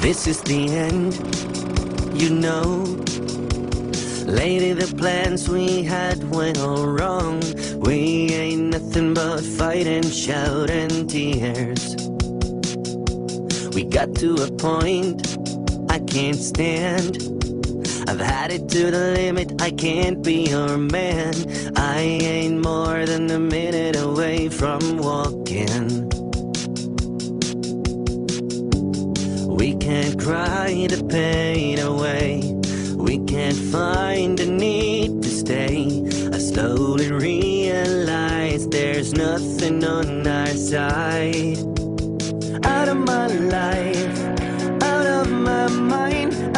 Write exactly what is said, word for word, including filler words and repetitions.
This is the end, you know. Lately the plans we had went all wrong. We ain't nothing but fight and shout and tears. We got to a point I can't stand. I've had it to the limit, I can't be your man. I ain't more than a minute away from walking. We can't cry the pain away. We can't find the need to stay. I slowly realize there's nothing on our side. Out of my life, out of my mind,